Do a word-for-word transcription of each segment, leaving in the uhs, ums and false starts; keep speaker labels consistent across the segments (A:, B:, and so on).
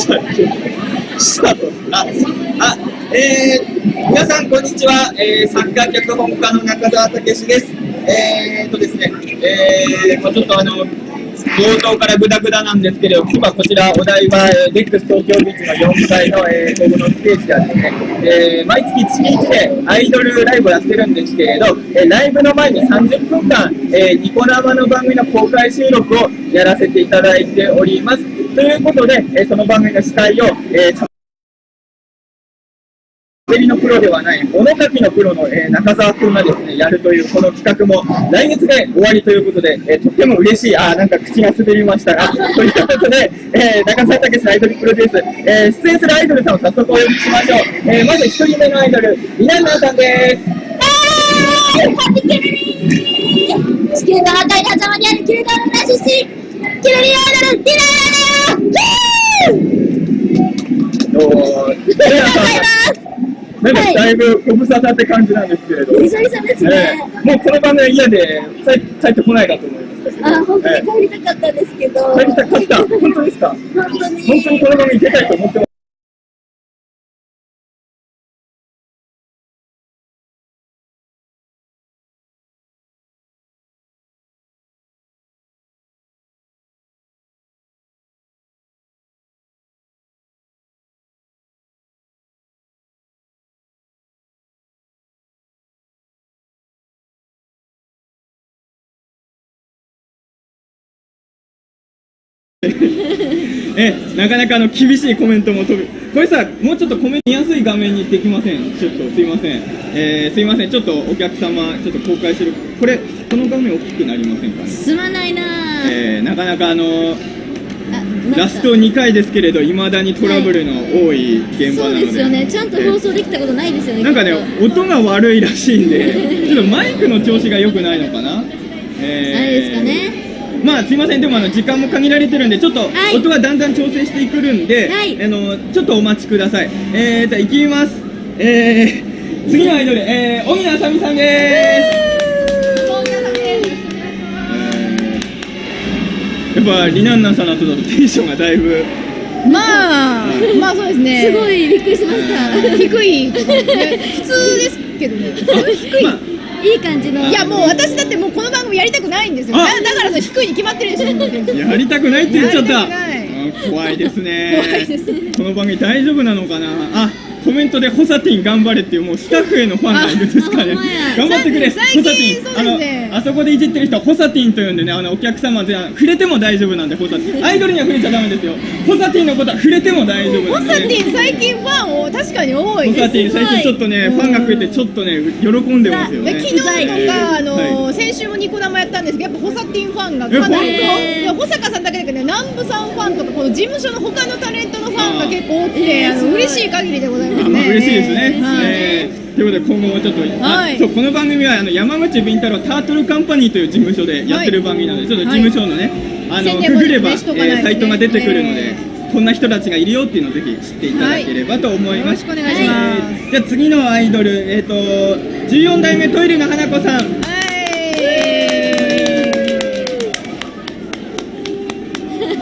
A: スタート。あ、あ、えー、皆さんこんにちは。えー、作家脚本家の中澤武史です。えーとですね、えー、ちょっとあの冒頭からグダグダなんですけれど、今こちらお台場デックス東京ビーチのよんかいの、えー、ここのステージではですね、えー、毎月月いちでアイドルライブをやってるんですけれど、えー、ライブの前にさんじゅっぷんかん、えー、ニコ生の番組の公開収録をやらせていただいております。ということで、えー、その番組の司会を、えーしゃべりのプロではない物書きのプロの、えー、中澤君がですねやるというこの企画も来月で終わりということで、えー、とっても嬉しい。あーなんか口が滑りましたがということで、えー、中澤武史のアイドルプロデュース、えー、出演するアイドルさんを早速お呼びしましょう。えー、まずひとりめのアイドルりななさんです。
B: 地球の赤い狭間にあるキルダーの出身キルリアイドルリナー。
A: おーなんかだいぶご無沙汰って感じなんですけれど、
B: 久々ですね、
A: えー、もうこの番組嫌で帰ってこないかと思いましたけど、
B: あ、本当に帰りたかったんですけど、
A: 帰りたかった、本当ですか、
B: 本当に
A: 本当にこの番組出たいと思ってます。えなかなかあの厳しいコメントも飛ぶ。これさ、もうちょっとコメント見やすい画面にできません？ちょっとすいません、えー、すいません、ちょっとお客様ちょっと公開してる、これこの画面大きくなりませんかね？
B: すまないな、
A: えー、なかなかあのラストにかいですけれど、いまだにトラブルの多い現場なので、
B: そうですよね、ちゃんと放送できたことないですよね。
A: なんかね、音が悪いらしいんで、ちょっとマイクの調子が良くないのかな、えー、
B: あれですかね。
A: まあすいません、でもあの時間も限られてるんで、ちょっと音がだんだん調整してくるんで、はい、あのちょっとお待ちください。えー、じゃあ行きます。えー、次のアイドル、えー、荻野あさみさんです。やっぱリナンナさんの後だとテンションがだいぶ、
C: まあまあそうですね、
B: すごいびっくりしました。
C: 低い、普通ですけどね、低い、まあ
B: いい感じの。
C: いやもう私だってもうこの番組やりたくないんですよ。だ, だからそ低いに決まってるでしょ。
A: やりたくないって言っちゃった。怖いですね。
C: 怖いです。
A: この番組大丈夫なのかな。あ、コメントでホサティン頑張れっていうもうスタッフへのファンがいるんですかね。頑張ってくれ。ホサティン、あのあそこでいじってる人はホサティンと呼んでね、あのお客様で触れても大丈夫なんで、ホサティン。アイドルには触れちゃダメですよ。ホサティンのことは触れても大丈夫なんで。
C: ホサティン最近ファンを確かに多い。
A: ホサティン最近ちょっとねファンが増えてちょっとね喜んでますよね。
C: 昨日とかあの先週もニコ生やったんですけど、やっぱホサティンファンがかなり、保坂さんだけだけど南部さんファンとかこの事務所の他のタレントのファンが結構多くて、あの嬉しい限りでございますね。
A: 嬉しいですね。ということで今後もちょっと、はい、そうこの番組はあの山口敏太郎タートルカンパニーという事務所でやってる番組なので、ちょっと事務所のね、はい、あのググれば、ねえー、サイトが出てくるので、えー、こんな人たちがいるよっていうのをぜひ知っていただければと思います。
C: はい、よろしくお願いします。
A: じゃあ次のアイドル、えーとじゅうよん代目トイレの花子さん。はい 。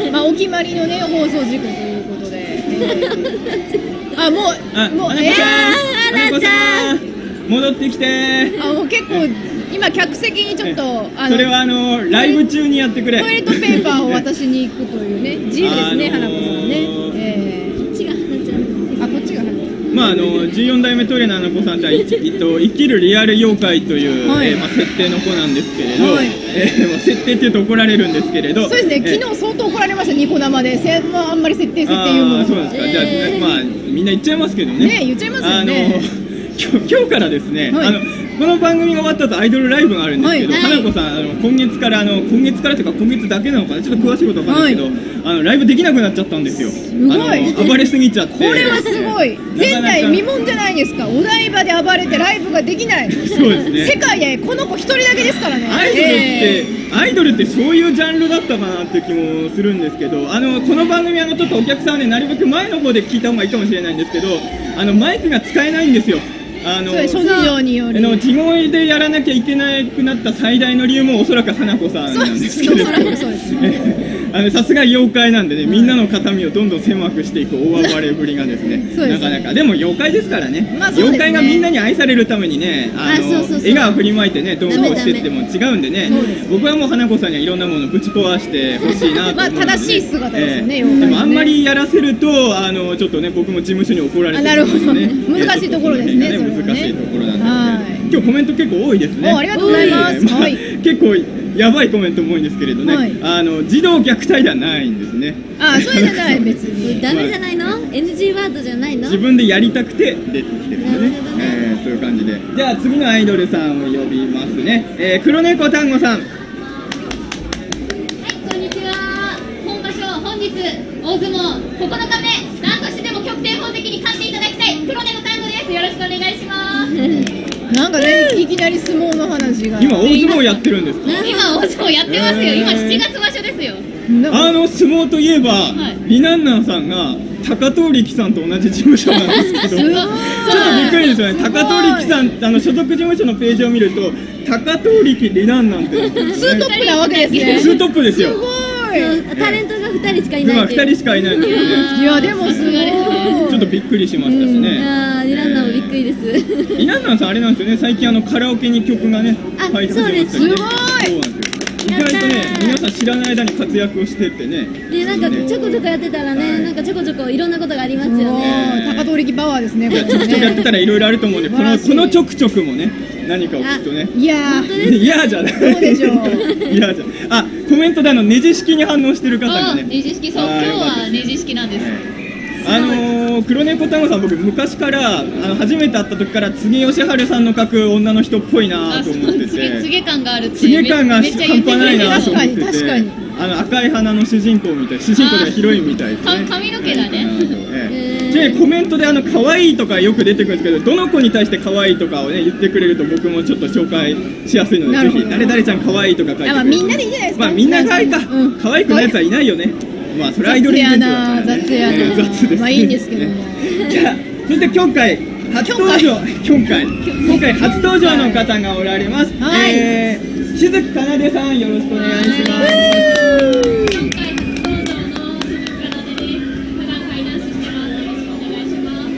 C: まあお決まりのね放送事故ということで。えーあ、もう、
A: あ、
C: もう、
A: えー、花子さん、戻ってきて。
C: あ、もう結構、今客席にちょっと、
A: あの、それはあの、ライブ中にやってくれ。
C: トイレットペーパーを渡しに行くというね、自由ですね、花子さんね。え
B: ー、こっちが花ちゃん。
C: あ、こっちが花ちゃん。
A: まああのじゅうよん代目トイレの花子さんとは、えっと、生きるリアル妖怪という、はい、えーまあ、設定の子なんですけれど、はい、えーまあ、設定っていうと怒られるんですけれど、
C: そうですね、昨日相当怒られました、ニコ生で、せまあ、あんまり設定設定言うの。
A: そうなんですか、じゃあ、まあ、みんな言っちゃいますけどね。
C: ね、言っちゃいますよね。
A: あの今日、今日からですね、はい、あのこの番組が終わった後アイドルライブがあるんですけど、はい、花子さんあの今月からあの今月からというか今月だけなのかな、ちょっと詳しいことわかんないですけど、はい、あのライブできなくなっちゃったんですよ。
C: すごい、
A: あの暴れすぎちゃって。
C: これはすごい。前代未聞じゃないですか。お台場で暴れてライブができない。
A: そうですね。
C: 世界でこの子一人だけですからね。
A: アイドルって、えー、アイドルってそういうジャンルだったかなっていう気もするんですけど、あのこの番組あのちょっとお客さんはねなるべく前の方で聞いた方がいいかもしれないんですけど、あのマイクが使えないんですよ。あの
C: 諸事情により
A: の地声でやらなきゃいけなくなった最大の理由もおそらく花子さんなんですけれど、 あのさすが妖怪なんでね、みんなの肩身をどんどん狭くしていく大暴れぶりがですね、
C: そうですね
A: なかなかでも妖怪ですからね、
C: まあそうですね
A: 妖怪がみんなに愛されるためにね、あの
B: あそうそうそう
A: 笑顔振りまいてねどうこうしてっても違うんでね、僕はもう花子さんにはいろんなものぶち壊してほしいなと思うので、ね、
C: まあ正しい姿ですよね
A: ええ
C: 妖怪ね
A: でもあんまりやらせるとあのちょっとね僕も事務所に怒られて
C: あなるほど
A: ね
C: 難しいところですね
A: ええちょっとその辺が
C: それはね
A: 難しいところなん
C: はい
A: ですけど、今日コメント結構多いですね。
C: おありがとうございます
A: ええまあ
C: はい
A: 結構やばいコメントも多いんですけれどね、
C: はい
A: あの児童虐待ではないんですね。
C: あそれじゃない別に
B: ダメじゃないの？ エヌジー ワードじゃないの？
A: 自分でやりたくて出てきてるんでね
B: なるほどね、
A: えーそういう感じで、じゃあ次のアイドルさんを呼びますね、えー、黒猫単語さん。
D: こんにちは。本場所本日大相撲ここのかめ何としてでも極定法的に勝っていただきたい黒猫単語です。よろしくお願いします。
C: なんかねいきなり相撲の話が
A: 今大相撲やってるんですか？
D: 今大相撲やってますよ。
A: えー
D: 今しちがつ場所ですよ。
C: なんか
A: あの相撲といえば、
D: はい
A: リナンナンさんが高藤力さんと同じ事務所なんですけど、ちょっとびっくりですよね。高藤力さんあの所属事務所のページを見ると高藤力リナンナンって
C: ツートップなわけですね
A: ツートップですよ。
C: すごい
B: そうタレントがふたりしかい
A: 今
B: ないっていう。
A: ふたりしかいないんですよね。
C: いやでもすごい
A: ちょっとびっくりしましたしね。
B: あーリランナもびっくりです。
A: リナンナンさんあれなんですよね、最近あのカラオケに曲がね
B: あ
A: 入り始めましたよね。
C: そうです
A: そうなんですよ。意外とね皆さん知らない間に活躍をしてってね。
B: でなんかちょこちょこやってたらね、なんかちょこちょこいろんなことがありますよ
C: お
B: ね。
C: ー高通力パワーですねこれ
A: いやちょくちょくやってたらいろいろあると思うんで、この
C: 素晴らしい
A: このちょくちょくもね何かをきっとね。
C: いや
B: 本当です
A: いやじゃない。
C: そうでしょう
A: いやじゃ。あ、コメントであのネジ式に反応してる方が
D: あ、
A: ね。
D: ネジ式そう。今日
A: あーよかった
D: はネジ式なんです。
A: あのー、黒猫単語さん僕昔からあの初めて会った時から柘義治さんの描く女の人っぽいな
D: あ、そう
A: と思って
D: つげつ
A: て。
D: げ感があるって
A: つげ感が
D: めっちゃ言
A: 半
D: ってくれてる
A: 端ないなと思ってて、
C: 確かに確かに
A: あの赤い花の主人公みたい、主人公というかヒロインみたいですね。
D: か髪の毛だね
A: ええちなみにコメントであの可愛いとかよく出てくるんですけど、どの子に対して可愛いとかをね言ってくれると僕もちょっと紹介しやすいので、ぜ
C: なるほど
A: ひ誰々ちゃん可愛いとか書いてくれると。
C: あまあみんなでいいんじゃないですか
A: まあみんな可愛いか、
C: うん
A: 可愛くないやつはいないよね。まあそれはアイドルイベントだからね。
C: 雑やな
A: えー雑ですね。
C: まあいいんですけども
A: じゃあそして今回初登場今回今回初登場の方がおられます。
C: はい
A: えー、しずきかなでさんよろしくお願いします。
D: 今回初登場の鈴木かなでです。普段階談師してます。よろしくお願いします。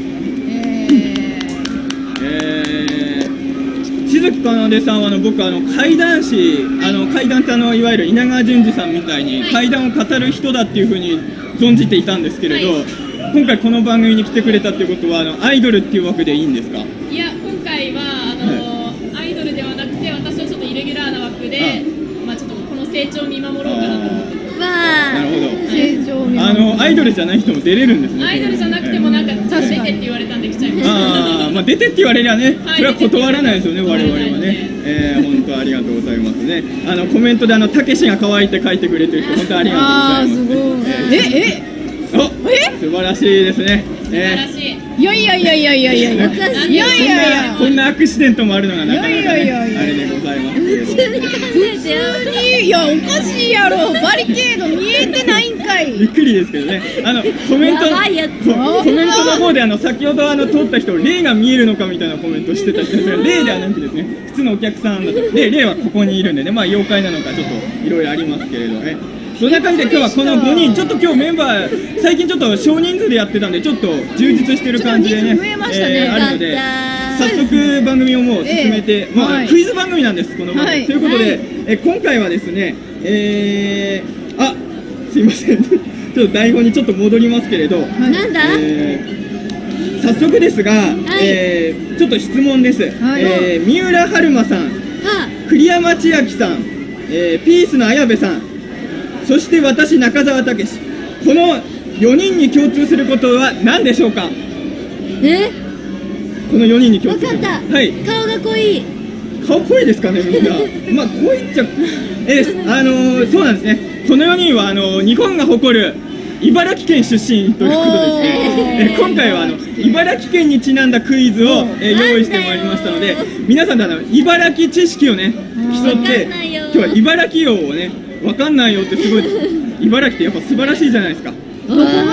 C: え
A: えー、しずきかなでさんはあの僕あの怪談師あの怪談ってあのいわゆる稲川淳二さんみたいに
D: はい
A: 怪談を語る人だっていうふうに存じていたんですけれど、
D: はい
A: 今回この番組に来てくれたっていうことはあのアイドルっていう枠でいいんですか？
E: いや、今回はあの、アイドルではなくて私はちょっとイレギュラーな枠で、まあ、ちょっとこの成長を見守ろうかなと思って
B: わ
A: なるほど。
C: ー成長に
A: あのアイドルじゃない人も出れるんですね。
E: アイドルじゃなくてもなんかちょっと出てって言われたんで来ちゃいました。
A: ああ、まあ出てって言われりゃね、
E: はい
A: それは断らないですよね、我々はね。えー、本当ありがとうございますね。あのコメントであのたけしが可愛いって書いてくれてる人本当ありがとうございます。
C: あーすごいええ
A: お、素晴らしいですね。
E: 素晴ら
A: え
E: しい。
C: いやいやいやいやいやいやいやいやいやいやいや
A: ー、こんなアクシデントもあるのがなかなかね、
C: いやいやいやいや
A: あれでございますけれども。
B: 普通に考えてよ。
C: 普通にいやおかしいやろバリケード見えてないんかい
A: びっくりですけどね。あのコメント
B: やばいやつ
A: そうコメントの方であの先ほどあの通った人霊が見えるのかみたいなコメントしてた人ですが、霊ではなくですね、普通のお客さんだとで霊はここにいるんでね、まあ妖怪なのかちょっといろいろありますけれどね。そんな感じで今日はこのごにんちょっと今日メンバー最近ちょっと少人数でやってたんでちょっと充実してる感じでね
C: ちょっと人数増えましたね
A: えーあるので
B: よかった
A: 早速番組をもう進めて、
C: ええ
A: まあ、
C: はい
A: クイズ番組なんですこの番組、
C: はい
A: ということで、
C: はい
A: え今回はですねえー、あすいませんちょっと台本にちょっと戻りますけれど、
B: なんだ？
A: えー早速ですが、えーちょっと質問です、
C: はい
A: えー三浦春馬さん、
B: は
A: 栗山千明さん、えーピースの綾部さん、そして私中澤武史、このよにんに共通することは何でしょうか？
B: え？
A: このよにんに共
B: わ
A: 通する
B: かった。
A: はい、
B: 顔が濃い。
A: 顔濃いですかねみんなまあ濃いっちゃえーあのーそうなんですね、このよにんはあのー日本が誇る茨城県出身ということですね、えー今回はあの茨城県にちなんだクイズを、えー用意してまいりましたので、皆さんであの茨城知識をね競
B: わ
A: って
B: かんないよ
A: 今日は茨城王をねわかんないよってすごい茨城ってやっぱ素晴らしいじゃないですか。
B: わ
A: え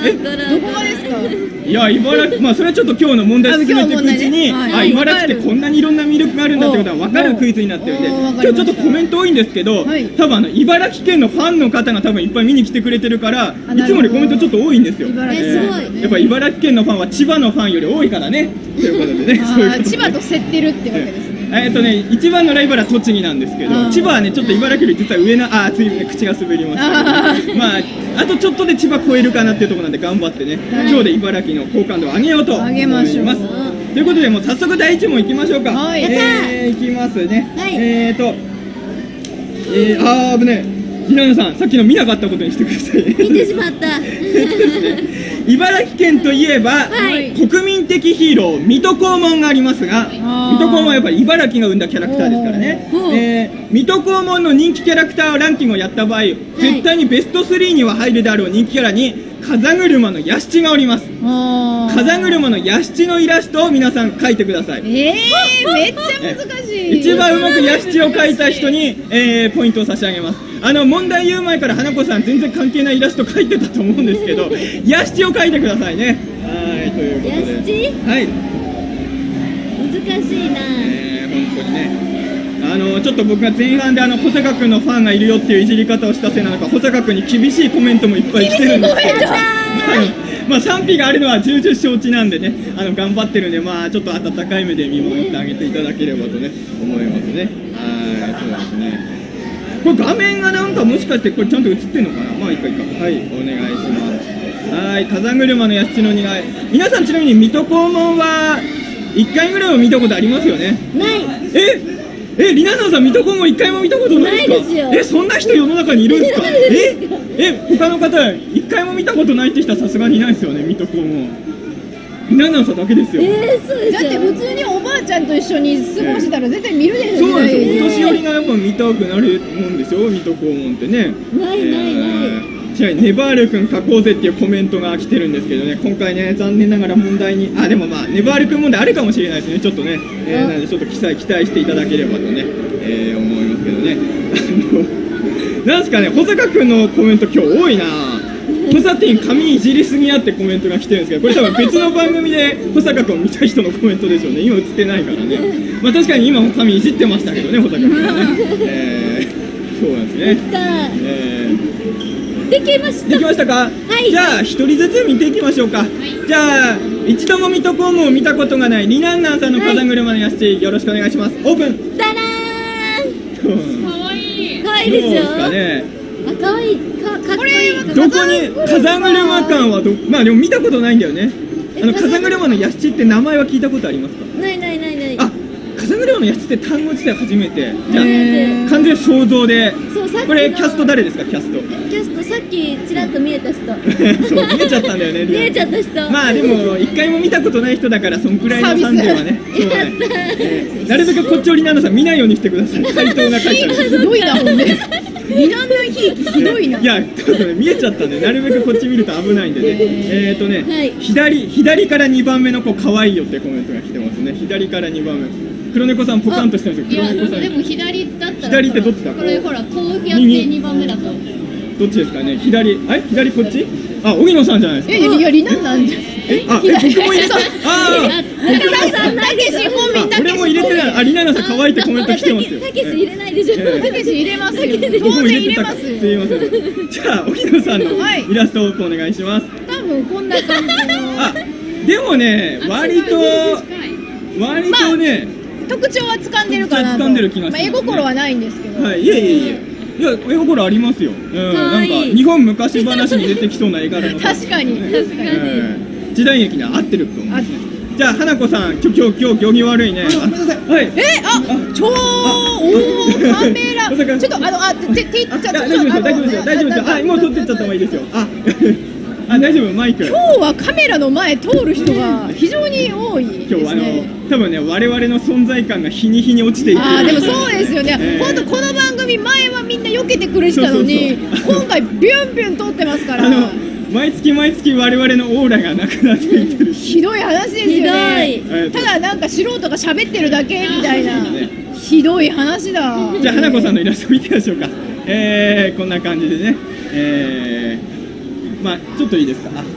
C: どこがですか？
A: いや、茨城、まあそれはちょっと今日の問題進めていくうちに、
C: あ今日の問題ねはい
A: あ、茨城ってこんなにいろんな魅力があるんだってことは分かるクイズになってるんで、
C: おーわ
A: 今
C: かりました
A: 日ちょっとコメント多いんですけど、
C: はい
A: 多分あの茨城県のファンの方が多分いっぱい見に来てくれてるから、
C: あ
A: いつもよりコメントちょっと多いんですよ。
C: 茨城
B: えすごい
A: やっぱ茨城県のファンは千葉のファンより多いからね。ということでね、そういうことで
C: あー千葉と競ってるってわけですね。
A: えーとね、一番のライバルは栃木なんですけど、
C: あー
A: 千葉はね、ちょっと茨城より実は上な、あー、ついに口が滑りましたけど、まあ、あとちょっとで千葉超えるかなっていうところなんで、頑張ってね、
C: はい
A: 今日で茨城の好感度を上げようと思い
C: 上げましょう
A: ます。ということで、もう早速第一問いきましょうか。
C: はい
A: えー、いきますね。
B: はい
A: えーと、えー、あー、危ねえ。ひなのさん、さっきの見なかったことにしてください。
B: 見てしまった。
A: 茨城県といえば、
B: はい
A: 国民的ヒーロー水戸黄門がありますが、
C: あー
A: 水戸黄門はやっぱり茨城が生んだキャラクターですからね、
B: ほうほう
A: えー水戸黄門の人気キャラクターランキングをやった場合、絶対にベストスリーには入るであろう人気キャラに風車の屋敷がおります。
C: あー
A: 風車の屋敷のイラストを皆さん描いてください。
C: えー、めっちゃ難しい。
A: 一番うまく屋敷を描いた人に、えーポイントを差し上げます。あの問題言う前から花子さん全然関係ないイラスト描いてたと思うんですけど、屋敷を描いてくださいね。はい、ということで、
B: 屋敷
A: はい、
B: 難しいな。
A: えー、本当にね。あのちょっと僕が前半であの保坂君のファンがいるよっていういじり方をしたせいなのか、保坂君に厳しいコメントもいっぱい来てるんですけど、まあ賛否があるのは重々承知なんでね、あの頑張ってるんで、まあちょっと温かい目で見守ってあげていただければとね思いますね。はい、そうですね。これ画面がなんかもしかしてこれちゃんと映ってんのかな。まあいいかいいか。はい、お願いします。はい、風車の屋敷の苦い。皆さんちなみに水戸黄門はいっかいぐらいは見たことありますよね。
B: ない。
A: ええ、リナナさん、水戸黄門一回も見たことないですか？
B: ないですよ
A: え、そんな人世の中にいるんですか？
B: いない
A: え
B: ですよ
A: え、他の方、一回も見たことないって人はさすがにいないですよね、水戸黄門。リナナさんだけですよ。
B: えー、そうでしょ。
C: だって普通におばあちゃんと一緒に過ごしたら絶対見るでしょ。
A: そうなんですよ、
C: 時代
A: お年寄りがやっぱ見たくなるもんでしょ、水戸黄門ってね。
B: ないないない
A: えーちなみにネバール君書こうぜっていうコメントが来てるんですけどね、今回ね、残念ながら問題に、あ、でもまあ、ネバール君問題あるかもしれないですね、ちょっとね、えー、なのでちょっと期待、期待していただければとね、えー、思いますけどね。あの、なんすかね、保坂君のコメント今日多いな保坂ティン髪いじりすぎやってコメントが来てるんですけど、これ多分別の番組で保坂君を見た人のコメントでしょうね、今映ってないからね。まあ確かに今も髪いじってましたけどね、保坂君はね。えー、そうなんですね。
B: だ
A: えー
B: できました。
A: できましたか？
B: い
A: じゃあ一人ずつ見ていきましょうか。じゃあ一度も水戸黄門を見たことがないリナンナンさんの風車の屋敷、よろしくお願いします。オープン。
B: だらーん。
A: ど
E: かわいい。
B: 可愛いでしょ。
A: うですかね。
B: あ、可愛い。か、かっこいい。
A: どこに風車館はど、まあでも見たことないんだよね。あの風車の屋敷って名前は聞いたことありますか？
B: ないないないない。
A: あ、風車の屋敷って単語自体初めて。じゃ
C: へー
A: あ完全に想像で。
B: そう、さっきの
A: これキャスト誰ですか？キャスト。
B: キャスト、さっきちらっと見えた人。
A: そう見えちゃったんだよね。
B: 見えちゃった人。
A: まあでも一回も見たことない人だからそんくらいのファンではね。そうだね。えーなるべくこっちをリナナさん見ないようにしてください。回答が書いてある。
C: ひどいな、ほんで。リナンナひいきひどいな。
A: いや、ちょっとね見えちゃったんで、なるべくこっち見ると危ないんでね。えっとね、
B: はい
A: 左左からにばんめの子可愛いよってコメントが来てますね。左からにばんめ。黒猫さんポカンとしてるんです
D: いや
A: よ。黒猫さん。
D: でも左だったら
A: 左ってどっちだ
D: これほらこうやって
A: 右
D: にばんめだと
A: どっちですかね。左、あれ左こっち？あ、荻野さんじゃないですか。
C: え、いや、リナンナンじゃん。
A: え、あ、え僕も入れた。ああ。
C: たけし本名たけし
A: 俺も入れてない。あ、リナナさん可愛いってコメント来てますよ。
B: たけし入れないでしょ。
A: ええ
C: たけし入れますよ。
A: 僕も
C: 当然入れ
A: 入れてたか。
C: ますすよ。
A: いません。じゃあ、荻野さんの
C: はい
A: イラストをお願いします。
C: 多分こんな感じの。
A: あ、でもね、割と、割とね、
C: 特徴は掴んでるかなと。
A: 特徴は掴んでる気がしますね
C: まあ、絵心はないんですけど。
A: はい、いえいえいえ。いや、絵心ありますよ。うん、なんか日本昔話に出てきそうな絵柄の。
C: 確かに、確かに。
A: えー時代劇には合ってると思うんですね。じゃあ、花子さん、今日、今日、今日、行儀悪いね。あ、はい。
C: え、あ、超、おー、カメラ。
A: まさか
C: ちょっと、あの、あ、て、て、ちょっと、
A: あ大丈夫ですよ、大丈夫ですよ、大丈夫ですよ。あ、もう撮ってっちゃった方がいいですよ。あ、あ、大丈夫、マイク。
C: 今日はカメラの前通る人が非常に多いですね。
A: 今日あの多分ね我々の存在感が日に日に落ちていってる。
C: あーでもそうですよね、
A: えー
C: 本当この番組前はみんな避けてくれてたのに
A: そうそう
C: 今回ビュンビュン通ってますから
A: あの毎月毎月我々のオーラがなくなっていってるし。
C: ひどい話ですよね
B: ひ
A: どい
C: ただなんか素人が喋ってるだけみたいな
A: ね
C: ひどい話だ。
A: じゃあ花子さんのイラスト見てみましょうか。えー、こんな感じでね。えー、まあちょっといいですか。あ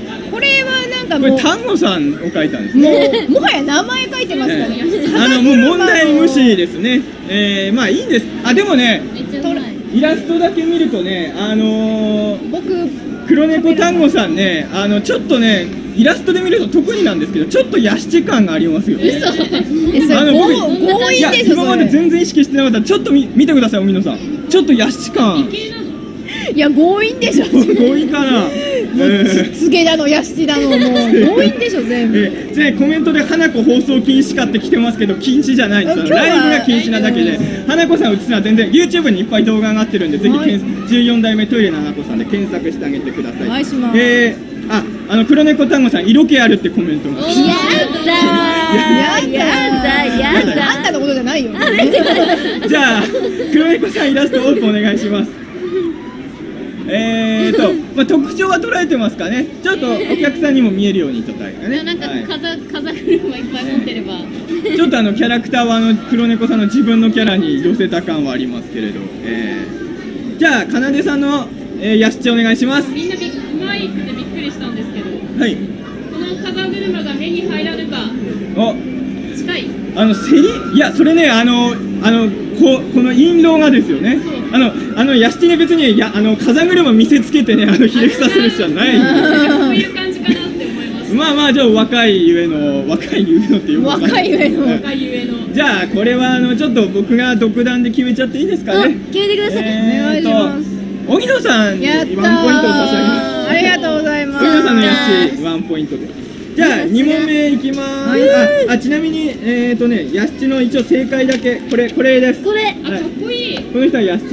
C: これはなんか
A: これ
C: もう
A: 丹後さんを書いたんですね。
C: もうもはや名前書いてますからね。
A: あのもう問題無視ですね。えー、まあいいんです。あでもね、
D: めっちゃうまい。
A: イラストだけ見るとね、あのー、
C: 僕
A: 黒猫丹後さんね、あのちょっとね、イラストで見ると特になんですけど、ちょっとヤシチ感がありますよね。
C: えそれ
A: あの僕
C: 強強
A: いや
C: 引でしょそれ。
A: 今まで全然意識してなかった。ちょっとみ見てください、荻野さん。ちょっとヤシチ感。
C: いや強引でしょ。
A: 強引かな。
C: もうつつげだのやしだのもう強引でしょ全部。
A: えー、でコメントで花子放送禁止かって来てますけど、禁止じゃないんですよ。
C: 今日は
A: ライブが禁止なだけで、花子さん映すのは全然 YouTube にいっぱい動画が上がってるんで、ぜひ
C: はい
A: 検索じゅうよん代目トイレの花子さんで検索してあげてください。
C: お願いします
A: えー、ああの黒猫丹後さん色気あるってコメントが。
D: おー
B: やだーやだやだ
C: あんたのことじゃないよ。
A: じゃあ黒猫さんイラストオープンお願いします。えーと、まあ、特徴は捉えてますかね。ちょっとお客さんにも見えるようにとたいかね。
D: なんか
A: はい
D: 風風車いっぱい持ってれば。
A: ちょっとあのキャラクターはあの黒猫さんの自分のキャラに寄せた感はありますけれど、えー、じゃあかなでさんの、えー、やしちお願いします。
E: みんなびうまいってびっくりしたんですけど、
A: はい。
E: この風車が目に入らぬか
A: お、
E: 近い。
A: あのセリ、いやそれね、あのあのここの印籠がですよね。あのあのやしちね別にやあの風車見せつけてね、あのひれ伏させる人じゃないんで。
E: そういう感じかなって思いました。
A: まあまあじゃあ若いゆえの若いゆえのっていう
C: 若いゆえの
E: 若いゆえの。
A: じゃあこれはあのちょっと僕が独断で決めちゃっていいですかね。
B: 決めてください。
A: え
C: お願いします
A: ーと荻野さんにワンポイントを
C: やったー
A: 差し上げます。
C: ありがとうございます。
A: 荻野さんのやしワンポイントです。じゃあに問目いきます。ああちなみにえっ、ー、とねやしちの一応正解だけこれこれです。
B: これ
E: あ、かっこいい。
A: この人はやしち。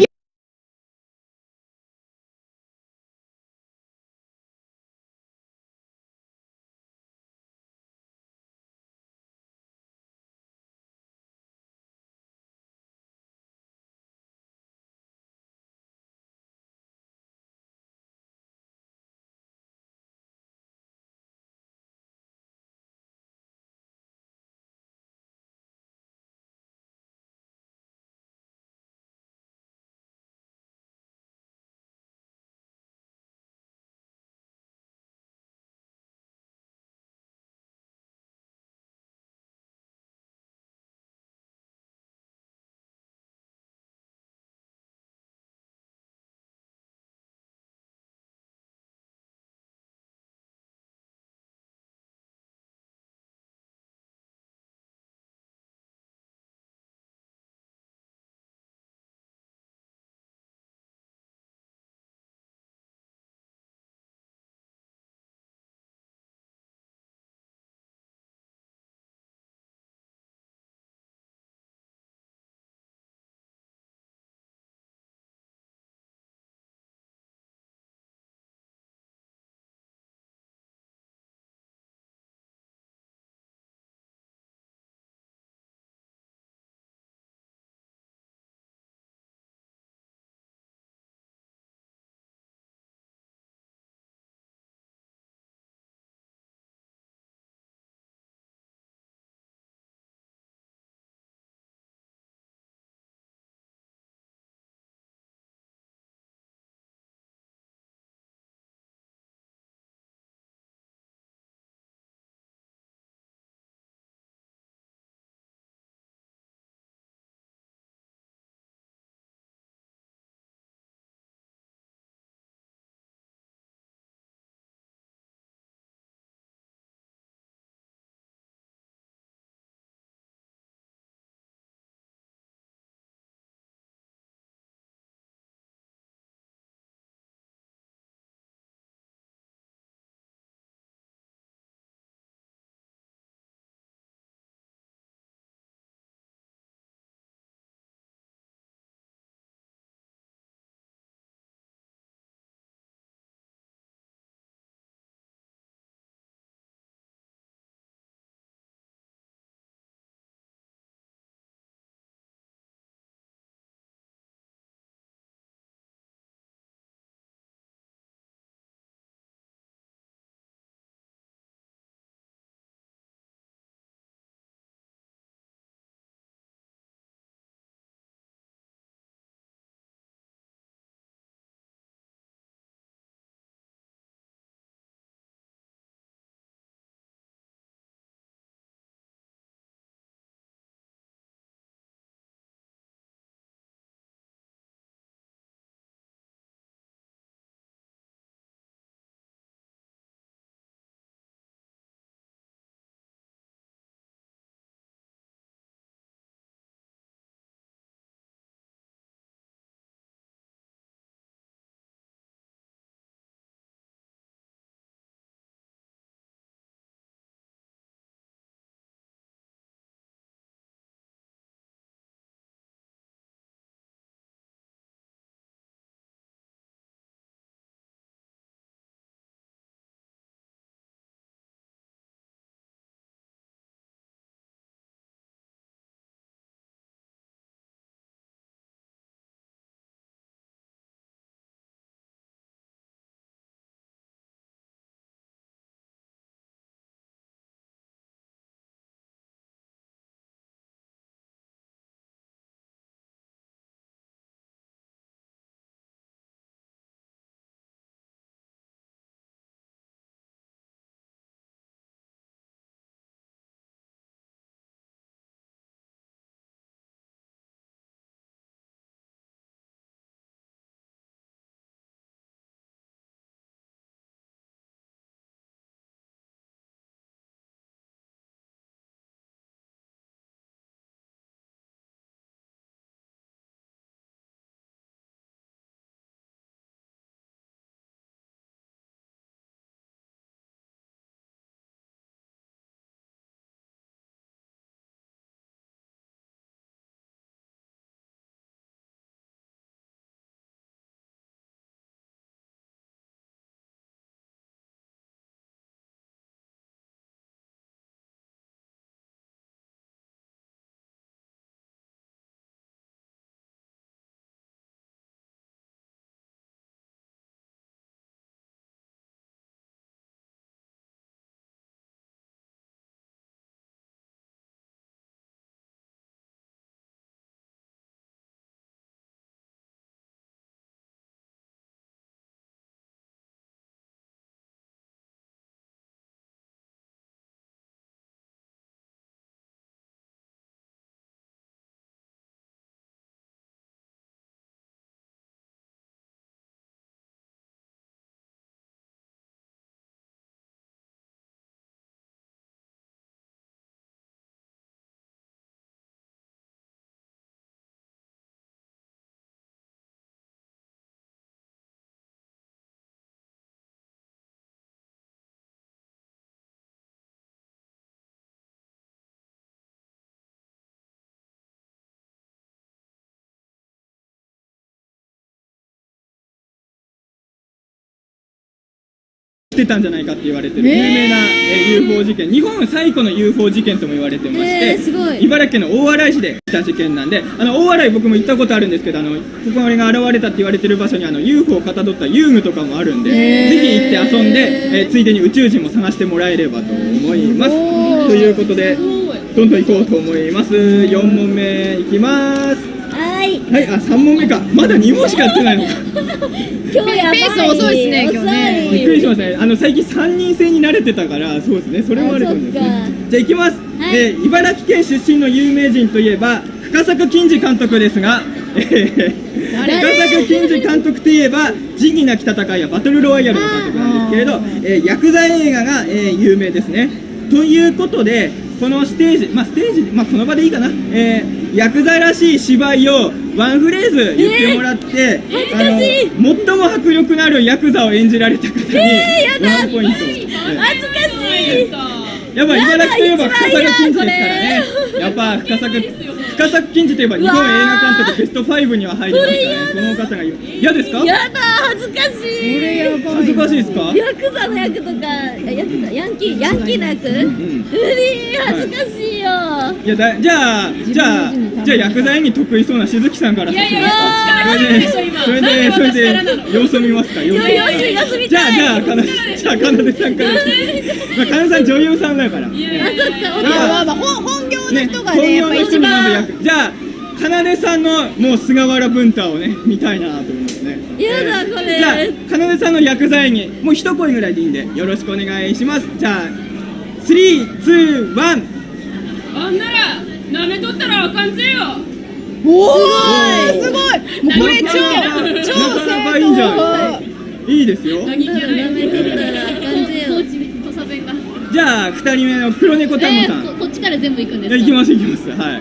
F: ってたんじゃないかって言われてる有名な、えー、ユーフォー 事件、日本最古の ユーフォー 事件とも言われてまして、
B: えーすごい
F: 茨城県の大洗市で起きた事件なんで、あの大洗僕も行ったことあるんですけど、あのここ俺が現れたって言われてる場所にあの ユーフォー をかたどった遊具とかもあるんで、
B: えー
F: ぜひ行って遊んで、えーついでに宇宙人も探してもらえればと思います。ということでどんどん行こうと思います。よん問目いきます。
B: はい
F: はい、あ、さん問目か。まだに問しかやってないのか。
B: 今日やばい
C: ペース遅いですね今日ね
F: びっくりしましたね。あの最近さんにん制に慣れてたから、そうですね。それもあると思うんです
B: あそっ
F: ね。じゃあ行きます。
B: はい
F: えー茨城県出身の有名人といえば深作欣二監督ですが、えー
C: 誰
F: 深作欣二監督といえば仁義なき戦いやバトルロワイヤルの監督なんですけれど、えーヤクザ映画が、えー有名ですね。ということでこのステージ、まあステージ、まあこの場でいいかな。えーヤクザらしい芝居をワンフレーズ言ってもらって、
B: 恥ずかしい
F: あの最も迫力のあるヤクザを演じられた方に
B: えーやだ
F: ワンポイント。
B: 恥ずかしい
F: やっぱ茨城といえば
B: やだ
F: 深作欣二ですから
B: 一番
F: ね。
B: 嫌
F: やっぱ深作深作欣二といえば日本映画監督ベストファイブには入りますからね。その方が嫌ですか？
B: やだ恥ずかしい
F: 恥ずかしいですか？
B: ヤクザの役とかヤクザヤンキーヤンキーの役
F: ん
B: 無理恥ずかしいよ
F: いやだじゃあじゃあじゃあ薬剤に得意そうな鈴木さんから
E: いやいやいや
F: それでそれでそれでそれで様子見ますか？様子見
B: 様子様子見たい
F: じゃあじゃあかなじゃあかなでさんからまあかなさん女優さんだから
E: いやいや
B: あそっか
C: いやまあまあ本本業の
F: ね
C: 人がねやっぱ一
F: 本業の人にまず
C: 番
F: 役じゃあかなでさんのもう菅原文太をね見たいなと思いますね。
B: やだこれ
F: じゃあかなでさんの薬剤にもう一声ぐらいでいいんでよろしくお願いします。じゃあスリー、ツー、ワン。
E: あんなら舐めとったらあかんぜよ。
C: おおすごいもうこれ超超
F: なかなかいいんじゃないですか。いいですよ。
E: 何気ない
B: 舐めとったらあかんぜよ
D: 土佐弁が
F: じゃあ二人目の黒猫タンゴさん。
D: えーここっちから全部行くんですか？
F: いや行きます行きます。はい。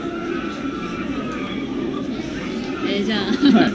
D: えーじゃあ
F: はい。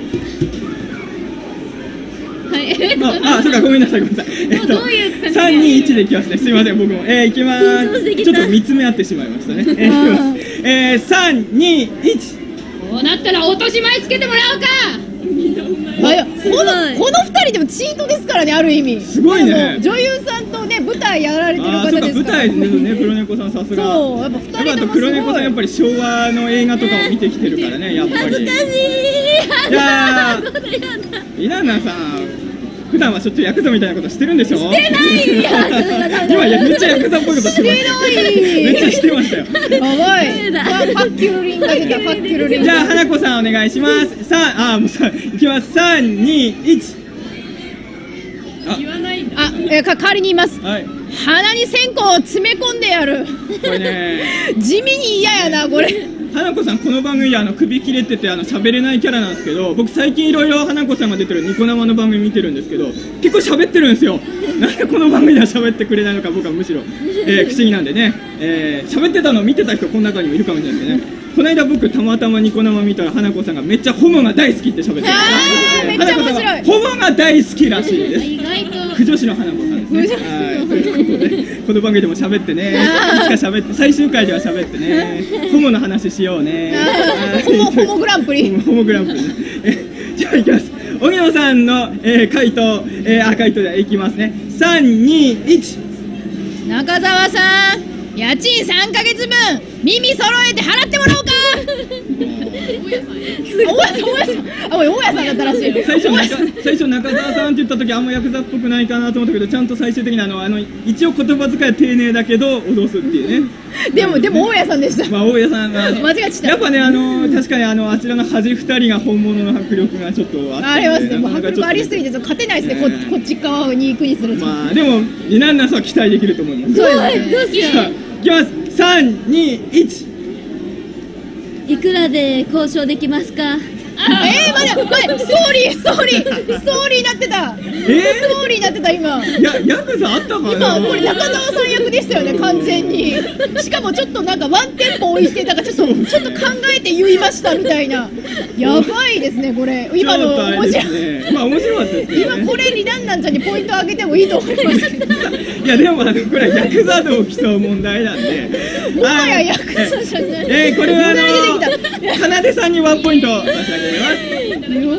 D: はいえー
F: あ、あ、そうか、ごめんなさい、ごめんなさい。えっと
D: どういう感じ、
F: 三二一でいきますね。すみません、僕も、えー、いきま
B: 緊張して
F: す。
B: きた
F: ちょっと見つめ合ってしまいましたね。えー、いきます。えー、三二一。
D: こうなったら落とし前つけてもらおうか。
C: あいやこ
B: すごい
C: のこの二人でもチートですからねある意味
F: すごいね
C: でも女優さんとね舞台やられてる
F: あー、そうか、
C: 方ですから
F: 舞台ですね、黒猫さん、さすが。
C: そうやっぱ二
F: やっぱあと
C: 人ともす
F: 黒猫さん、やっ
C: ごい
F: ぱり昭和の映画とかを見てきてるからね、やっぱり。
B: 恥ずかしい
F: じゃあ
B: やだやだ
F: イナンナさん、普段はしょっちゅうヤクザみたいなことしてるんでしょ？して
B: ない
F: 今やめっちゃヤクザっぽいことしてま
C: してない
F: めっちゃしてましたよ。
C: やばいファッキュルリンが出たファッキュルリン
F: じゃあ花子さんお願いします。さあ、あ、もうさ、いきます。三二一。
E: 言わないんだ。
C: あえか代わりに言います
F: はい。
C: 鼻に線香を詰め込んでやる
F: これね、
C: 地味に嫌やなこれ
F: 花子さんこの番組あの首切れててあの喋れないキャラなんですけど、僕最近いろいろ花子さんが出てるニコ生の番組見てるんですけど、結構喋ってるんですよ。なんでこの番組では喋ってくれないのか僕はむしろ、えー不思議なんでね、えー喋ってたのを見てた人この中にもいるかもしれないですね。この間僕たまたまニコ生見たら花子さんがめっちゃホモが大好きって喋ってた。
C: あーめっちゃ面白い
F: 花子さんはホモが大好きらしいです。
D: 意外と
F: 不女子の花子さんですね。はい、ということで、この番組でも喋ってね、いつか喋って、最終回では喋ってね、ホモの話しようね。はい
C: ホモホモグランプリ
F: ホモホモグランプリね。えじゃあ、いきます。荻野さんの、えー、回答、えー、あ、回答でいきますね。三二一。
C: 中澤さん家賃さんかげつぶん耳揃えて払ってもらおうか大家さん大家さんあ、おい大家さんだったらしいよ
F: 最初中最初中澤さんって言った時あんまヤクザっぽくないかなと思ったけど、ちゃんと最終的にあのあの一応言葉遣いは丁寧だけど脅すっていうね。
C: でもでも大家さんでした
F: まあ大家さんが
C: 間違えちゃった
F: やっぱねあの確かにあのあちらの端二人が本物の迫力がちょっとあって、
C: ありますねもう
F: なかなかちょっと
C: 迫力ありすぎてちょっと勝てないですねこ
F: ね
C: こっち側に行くにすると
F: まあでもリナンナさんは期待できると思います。
C: そうですね
B: どうしよ
F: さあいきます。三二一。
B: ういくらで交渉できますか？
C: えー、待って待ってストーリーストーリーストーリーになってた
F: え
C: ストーリーになってた今
F: ー、やヤクザあったかな。
C: 今これ中澤さん役でしたよね完全にしかもちょっとなんかワンテンポ置いてだからちょっとちょっと考えて言いましたみたいなやばいですねこれ今の
F: ちょっとあ
C: 面白い
F: れですね。まあ面白かったですけどね。
C: 今これリナンナンちゃんにポイントあげてもいいと思いますけど
F: いやでもあのこれはヤクザ道を競う問題なんで。
C: もはや
F: はい
C: ヤクザじゃない
F: えー、これはあ
C: よだれ出てき
F: のかなでさんにワンポイント差し上げます。
C: よだれ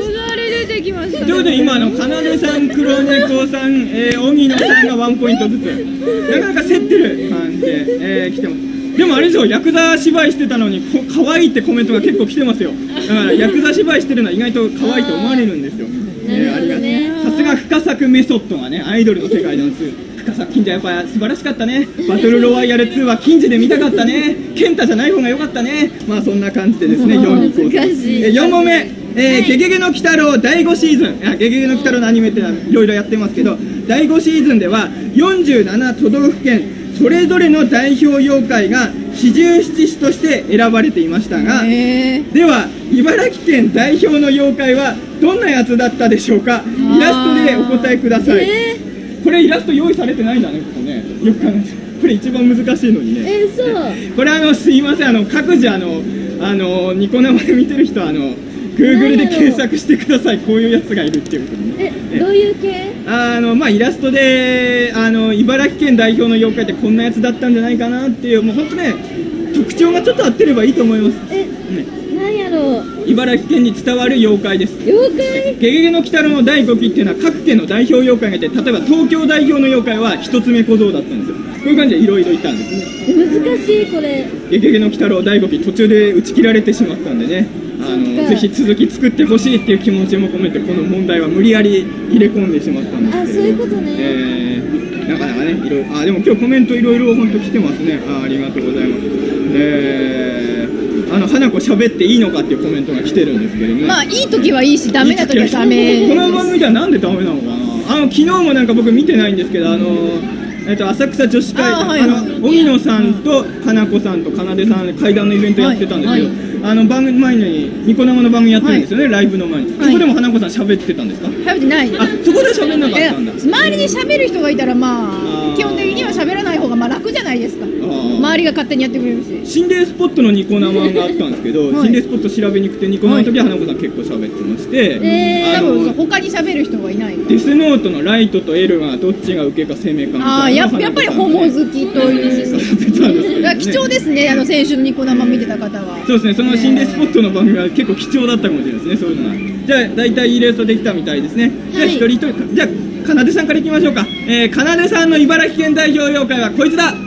C: 出てきましたね。
F: ということで今あのかなでさん、黒猫さん、えー、荻野さんがワンポイントずつなかなか競ってる感じで、えー、来てます。でもあれですよ、ヤクザ芝居してたのにこ可愛いってコメントが結構来てますよ。だからヤクザ芝居してるのは意外と可愛いと思われるんですよ。えー、ありがとう。さすが深作メソッドがね、アイドルの世界なんです。深作金次はやっぱ素晴らしかったね。バトルロワイヤルツーは金次で見たかったね。健太じゃない方が良かったね。まあそんな感じでですね、よんに行こうと。えー、よん問目、えー、ゲゲゲの鬼太郎だいごシーズン、あゲゲゲの鬼太郎のアニメってのはいろいろやってますけど、だいごシーズンではよんじゅうなな都道府県それぞれの代表妖怪が四十七士として選ばれていましたが、では茨城県代表の妖怪はどんなやつだったでしょうか。イラストでお答えください。これイラスト用意されてないんだね、ここね。よく考えて、これ一番難しいのにね。
B: え、そう。
F: これあのすいません、あの各自あのあのニコ生で見てる人はあの Google で検索してください。こういうやつがいるっていうことにね。
B: え、どういう系？
F: あのまあイラストであの茨城県代表の妖怪ってこんなやつだったんじゃないかなっていう、もう本当ね特徴がちょっと合ってればいいと思います。
B: え、
F: ね、
B: なんやろう。
F: 茨城県に伝わる妖怪です。
B: 妖怪？
F: ゲゲゲの鬼太郎のだいごきっていうのは各県の代表妖怪がいて、例えば東京代表の妖怪は一つ目小僧だったんですよ。こういう感じでいろいろいたんですね。
B: 難しいこれ。
F: ゲゲゲの鬼太郎だいごき途中で打ち切られてしまったんでね、あのぜひ続き作ってほしいっていう気持ちも込めてこの問題は無理やり入れ込んでしまったんですけど、
B: あ、そういうことね。
F: えー、なかなかねいろいろ、あでも今日コメントいろいろ本当来てますね。あありがとうございます。えー、あの花子喋っていいのかっていうコメントが来てるんですけどね。
C: まあいい時はいいしダメな時はダメ。
F: この番組ではなんでダメなのかな。あの昨日もなんか僕見てないんですけど、あのえっと、浅草女子会、
C: あ、はい、
F: あの荻野さんと花子さんとかなでさんで怪談のイベントやってたんですけど、はいはい、あの番組前にニコ生の番組やってるんですよね、はい、ライブの前に、はい、そこでも花子さん喋ってたんですか？
C: 喋ってない。
F: あ、そこで喋んなかったんだ。
C: 周りに喋る人がいたらまあ基本的には喋らない方がまあ楽じゃないですか。周りが勝手にやってくれるし。
F: 心霊スポットのニコ生があったんですけど、はい、心霊スポット調べにくくてニコ生の時は花子さん結構喋ってまして、
C: えー、多分他に喋る人がいない。
F: デスノートのライトとエルがどっちが受けか攻めかみたいな。
C: あ、やっぱりホモ好きという貴重ですね。あの先週のニコ生見てた方は。
F: そうですね。その心霊スポットの番組は結構貴重だったかもしれないですね。そういうのが。じゃあ大体イラストできたみたいですね。じゃあ一人一人、じゃあかなでさんからいきましょうか。えー、かなでさんの茨城県代表妖怪はこいつだ。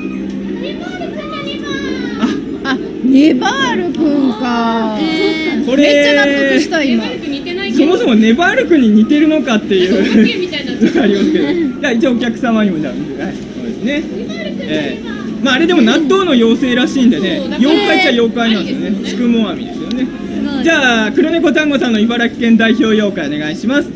C: あ、ネバールくんか。
F: えー、こ
C: れめっちゃ納得した今。
F: そもそもネバールくんに似てるのかっていうのがありますけど。じゃあ一応お客様にもじゃあ、はい、そうですね。えー、まああれでも納豆の妖精らしいんでね、妖怪っちゃ妖怪なんですよね。宿毛網ですよね。じゃあ黒猫単語さんの茨城県代表妖怪お願いします。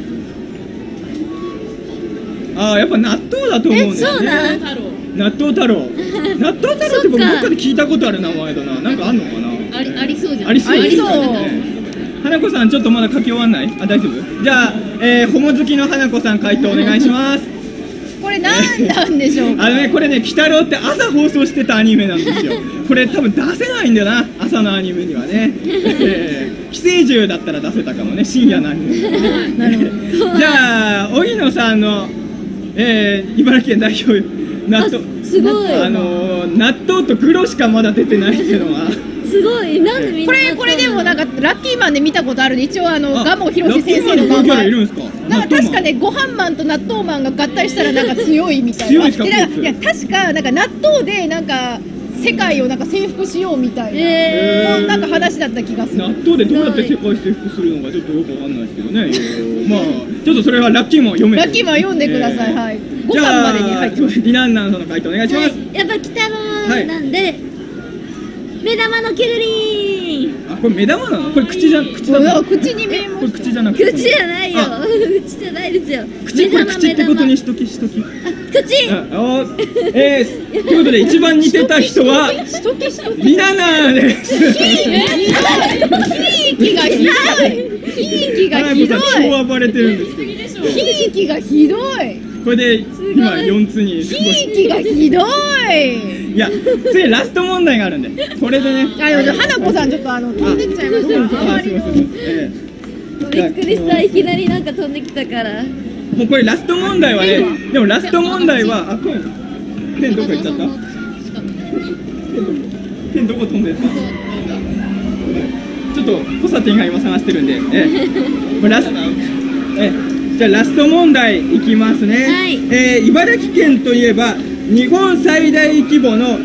F: ああ、やっぱ納豆だと思うんですよね。納豆太郎。納豆太郎って僕どっかで聞いたことある名前だな。なんかあんのかな。
D: あり、ありそうじゃん。
F: ありそうですね。花子さんちょっとまだ書き終わんない？あ、大丈夫？じゃあ、えー、ホモ好きの花子さん回答お願いします。
C: これ何なんでしょうか。
F: あのね、これね、鬼太郎って朝放送してたアニメなんですよ。これ多分出せないんだよな、朝のアニメにはね。えー、寄生獣だったら出せたかもね、深夜のアニメ。なるほど。じゃあ、荻野さんの、えー、茨城県代表納豆。
B: すごい。
F: あのー、納豆と黒しかまだ出てないっていうのは。
B: すごい。なんでみんな
C: これこれでもなんかラッキーマンで見たことあるんで、一応あの蒲生博先生の
F: 名前いるんですか？
C: なんか確かね、ご飯マンと納豆マンが合体したらなんか強いみたいな。
F: 強いですか？
C: いや確かなんか納豆でなんか世界をなんか征服しようみたいな、えー、なんか話だった気がする。
F: 納豆でどうやって世界征服するのかちょっとよくわかんないですけどね。まあちょっとそれはラッキーマン読めて。
C: ラッキーマン読んでください。はい。ご飯までに入ってます。
F: ディナンナンさんの回答お願いします。
B: やっぱ鬼太郎なんで目玉のキルリン。
F: あ、これ目玉なの？これ口じゃ口だな。
C: 口に見えます。
F: これ口じゃなくて。
B: 口じゃないよ。口じゃないですよ。
F: 口、これ口ってことにしときしとき。
B: 口。
F: あ、えー、ということで一番似てた人はリナナです。
C: ひいきがひどい。ひいきがひどい。
F: 超暴れてるんですけど。
C: ひいきがひどい。
F: これで今よんつに。
C: ひいきがひどい。
F: いや、次ラスト問題があるんで、これでね。
C: あ、でも花子さんちょっとあの飛んできちゃいました。
F: あ、すみません。
B: びっくりした。いきなりなんか飛んできたから。
F: もうこれラスト問題はね、でもラスト問題は、あ、ペン、ペンどこ行っちゃった？ペンどこ飛んでった？ ちょっとコサティンが今探してるんで、えー、ラスえー、じゃあラスト問題いきますね、
B: はい、
F: えー、茨城県といえば日本最大規模の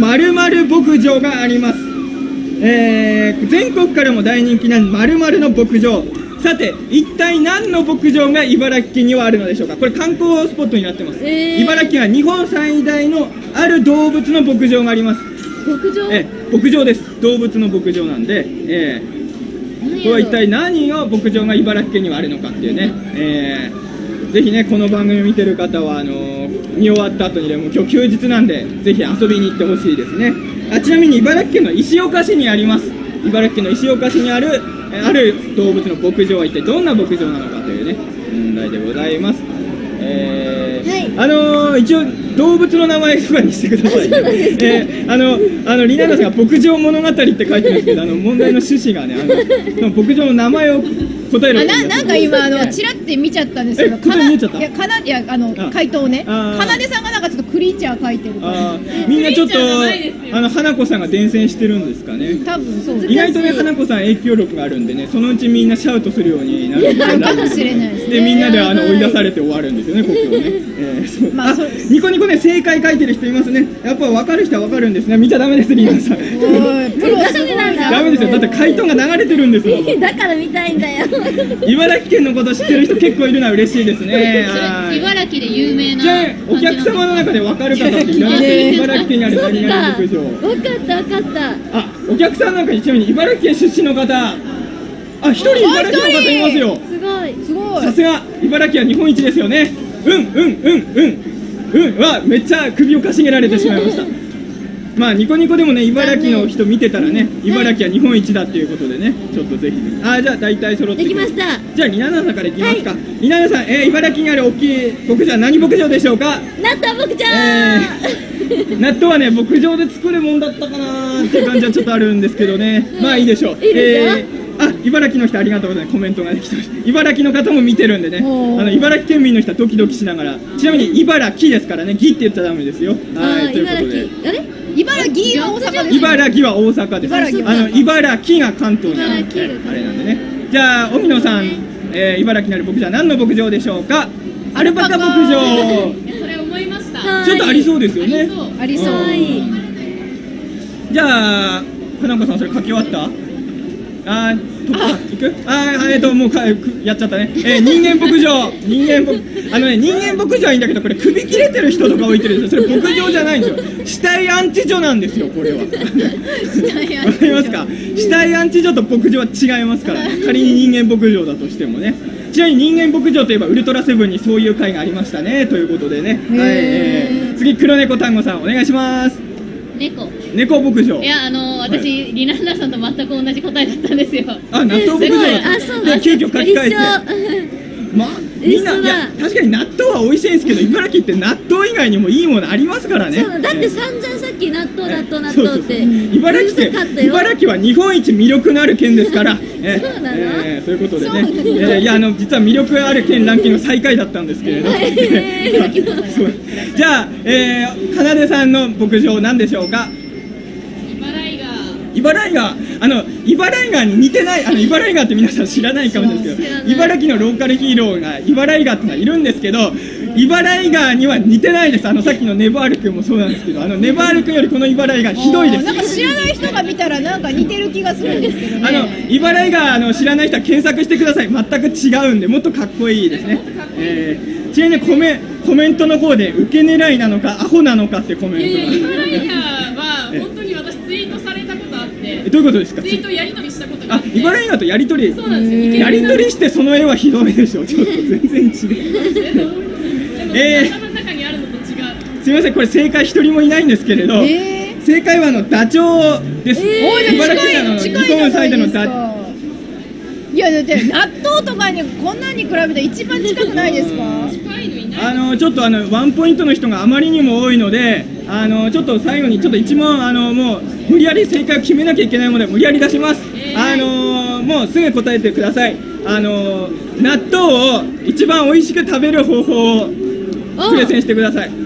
F: 〇〇牧場があります。えー、全国からも大人気な〇〇の牧場。さて一体何の牧場が茨城県にはあるのでしょうか。これ観光スポットになってます、えー、茨城県は日本最大のある動物の牧場があります。
B: 牧場、
F: えー、牧場です。動物の牧場なんで、えー、これは一体何の牧場が茨城県にはあるのかっていうね、えー、ぜひねこの番組を見てる方はあのー、見終わった後にねもう今日休日なんでぜひ遊びに行ってほしいですね。あちなみに茨城県の石岡市にあります。茨城県の石岡市にあるある動物の牧場は一体どんな牧場なのかというね問題でございます。えーはい、あのー、一応動物の名前とかにしてくださいね。えー、あのあのリナナさんが牧場物語って書いてるんですけど、あの問題の趣旨がねあの牧場の名前を答える。
C: あななんか今あのチラって見ちゃったんですけど、
F: 答え見えちゃった。
C: いやかないやあの
F: あ
C: 回答ね。
F: あ
C: かなでさんがなんかちょっとクリーチャー書いてるから。
F: あみんなちょっとあの花子さんが伝染してるんですかね。
C: 多分そうです。
F: 意外とね花子さん影響力があるんでね、そのうちみんなシャウトするようになる
C: かもしれないですね。
F: でみんなであの追い出されて終わるんですよねここをね。えー、そう
C: まあ
F: あニコニコね正解書いてる人いますね。やっぱ分かる人は分かるんですね。見ちゃダメですリナさん。
C: おいプロすごいな。
F: ダメですよ。だって回答が流れてるんですよ。
B: だから見たいんだよ。
F: 茨城県のこと知ってる人結構いるのは嬉しいですね。はい。
D: 茨城で有名な
F: じゃあお客様の中で分かる方っていらっしゃる。茨城県にある何々牧場。
B: 分かった分かった。
F: あお客さんなんかにちなみに茨城県出身の方。あ一人茨城の方いますよ。
B: すごい
C: すごい。
F: さすが茨城は日本一ですよね。うんうんうんうんうんはめっちゃ首をかしげられてしまいました。まあニコニコでもね茨城の人見てたらね茨城は日本一だっていうことでねちょっとぜひあじゃあ大体揃って
B: できました。
F: じゃあリナナさんからいきますか。リナナさん、えー、茨城にある大きい牧場は何牧場でしょうか。
B: 納豆牧場、
F: えー、納豆はね牧場で作るもんだったかなーっていう感じはちょっとあるんですけどねまあいいでしょう。
B: いいですよ。
F: えーあ、茨城の人ありがとうございます。コメントができてます。茨城の方も見てるんでね。あ
C: おー
F: の茨城県民の人はドキドキしながら。ちなみに茨城ですからね。ぎって言っちゃダメですよ。はい、ということで。
B: あれ
C: 茨城は大阪です。
F: 茨城は大阪です。
C: 茨城
F: あの茨城が関東にあるんで
B: 茨城が
F: あれなんでね。じゃあ荻野さん、えー、茨城にある牧場は何の牧場でしょうか。アルパカ牧場。
E: いやそれ思いました
B: はい
F: ちょっとありそうですよね。
C: ありそう。
B: はい
F: じゃあ花子さんそれ書き終わった？あーとあ行く？あーえっともうかやっちゃったね。えー、人間牧場人間牧あのね人間牧場はいいんだけどこれ首切れてる人とか置いてるんですよ。それ牧場じゃないんですよ。死体安置所なんですよこれは。わかりますか？死体安置所と牧場は違いますから、ね、仮に人間牧場だとしてもね。ちなみに人間牧場といえばウルトラセブンにそういう回がありましたねということでね。はい、えー、次黒猫単語さんお願いします。
D: 猫。
F: 猫牧場。
D: いやあの私、はい、リナンナさんと全く同じ答えだったんですよ。
F: あ、納豆牧場だった。
B: あ、そう
F: で急遽書き換えて。まあ、みんな、
B: 一緒だ
F: いや確かに納豆は美味しいんですけど茨城って納豆以外にもいいものありますからね。
B: そうだって散々さっき納豆納豆納豆って
F: 茨城って茨城は日本一魅力のある県ですからえ
B: そうなの、
F: えー、そういうことでね、えー、いやあの実は魅力ある県ランキング最下位だったんですけれどそうじゃあ、えー、かなでさんの牧場何でしょうか。
E: 茨城が
F: 茨城があの茨城川に似てないあの茨城川って皆さん知らないかもしれないですけど茨城のローカルヒーローが茨城川ってのがいるんですけど茨城川には似てないです。あのさっきのネバール君もそうなんですけどあのネバール君よりこの茨城川ひどいです。
C: なんか知らない人が見たらなんか似てる気がするんですけどね。
F: あの茨城川あの知らない人は検索してください。全く違うんでもっとかっこいいですね。えー、ちなみにコメコメントの方で受け狙いなのかアホなのかってコメント
E: いやいや
F: が
E: 茨城は本当に私ツイートされたことあって
F: えどういうことですか。
E: ツイートやり取りしたことがあ
F: あ
E: って
F: 茨城川とやり取り
E: そうなんですよ。
F: やり取りしてその絵はひどいでしょ。ちょっと全然違う
E: でも
F: えー
E: 頭の中にあるのと違う。
F: すみませんこれ正解一人もいないんですけれど、
C: えー、
F: 正解はあのダチョウです。
C: おい
F: 茨城県の
C: 近い
F: 日本最大のダ
C: 近いじゃないですか。いやだって納豆とかにこんなに比べて一番近くないですか。
E: 近いのいない。
F: あのちょっとあのワンポイントの人があまりにも多いのであのちょっと最後にちょっと一問あのもう無理やり正解を決めなきゃいけないので無理やり出します。
E: えー、
F: あのもうすぐ答えてください。あの納豆を一番美味しく食べる方法をプレゼンしてください。
B: は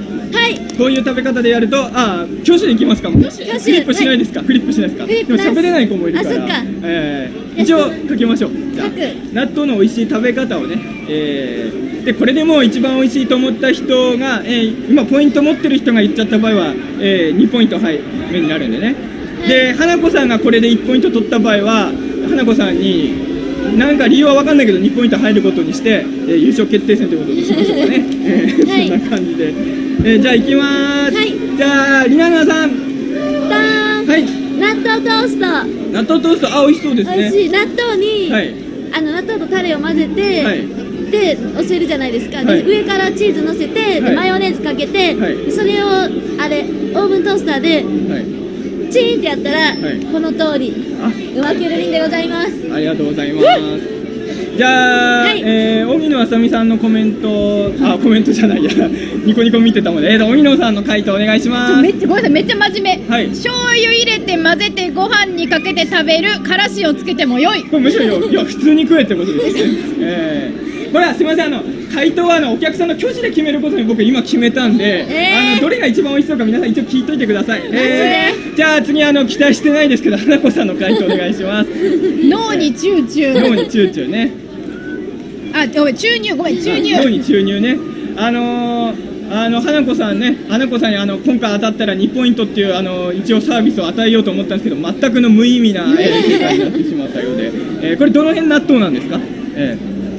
B: はい
F: こういう食べ方でやると、あー、挙手でいきますかも。フリ
B: 挙手
F: ップしないですか、フリップしないですか。
B: フリップ
F: でも喋れない子もいるから。
B: あそっか
F: えー、一応書きましょう。じゃあ
B: 書く
F: 納豆の美味しい食べ方をね、えー、でこれでもう一番美味しいと思った人が、えー、今ポイント持ってる人が言っちゃった場合は、えー、にポイントはい目になるんでね。で花子さんがこれでいちポイント取った場合は花子さんになんか理由は分かんないけどにポイント入ることにして、えー、優勝決定戦ということにしましょうかね、えー
B: はい
F: そんな感じで、えー、じゃあ行きまーす、
B: はい
F: じゃありななさん、
B: ダーン
F: はい、
B: 納豆トースト
F: 納豆トースト、あ、美味しそうですね。
B: 美味しい納豆に、
F: はい
B: あの納豆とタレを混ぜて、
F: はい
B: で乗せるじゃないですか、
F: はい
B: で上からチーズ乗せて、で
F: はい
B: マヨネーズかけて、
F: はい
B: でそれをあれオーブントースターで
F: はい、
B: チーンってやったら、
F: はい
B: この通り
F: あ、
B: うまきゅるりんでございます。
F: ありがとうございます。じゃあ、
B: はい
F: えー、荻野あさみさんのコメント、あ、コメントじゃないや、ニコニコ見てたもんで、えーと、荻野さんの回答お願いします。
C: めっちゃごめんなさい、めっちゃ真面目、
F: はい
C: 醤油入れて混ぜてご飯にかけて食べるからしをつけてもよい。
F: これむしろよ、いや、普通に食えってことですね。えー、これはすみません、あの、回答はあのお客さんの挙手で決めることに僕今決めたんで、
B: えー
F: あのどれが一番美味しそうか皆さん一応聞いといてください。えー、じゃあ次あの期待してないですけど花子さんの回答お願いします。
C: 脳にチューチュー。
F: 脳にチューチューね。
C: あ、ごめん、注入、ごめん、注入。
F: 脳に注入ね。あのー、あの花子さんね、花子さんにあの今回当たったらにポイントっていうあの一応サービスを与えようと思ったんですけど全くの無意味な、えー、結果になってしまったようで、えー、これどの辺納豆なんですか？え